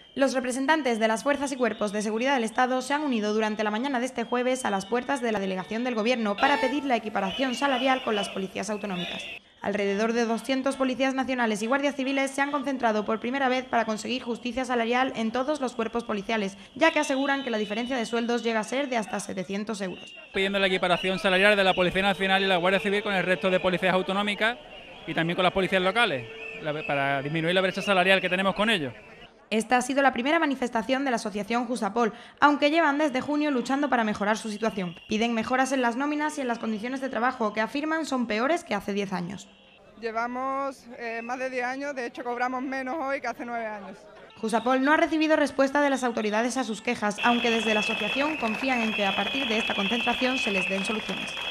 Los representantes de las fuerzas y cuerpos de seguridad del Estado se han unido durante la mañana de este jueves a las puertas de la delegación del Gobierno para pedir la equiparación salarial con las policías autonómicas. Alrededor de 200 policías nacionales y guardias civiles se han concentrado por primera vez para conseguir justicia salarial en todos los cuerpos policiales, ya que aseguran que la diferencia de sueldos llega a ser de hasta 700 euros. Pidiendo la equiparación salarial de la Policía Nacional y la Guardia Civil con el resto de policías autonómicas y también con las policías locales, para disminuir la brecha salarial que tenemos con ellos. Esta ha sido la primera manifestación de la asociación Jusapol, aunque llevan desde junio luchando para mejorar su situación. Piden mejoras en las nóminas y en las condiciones de trabajo, que afirman son peores que hace 10 años. Llevamos más de 10 años, de hecho cobramos menos hoy que hace 9 años. Jusapol no ha recibido respuesta de las autoridades a sus quejas, aunque desde la asociación confían en que a partir de esta concentración se les den soluciones.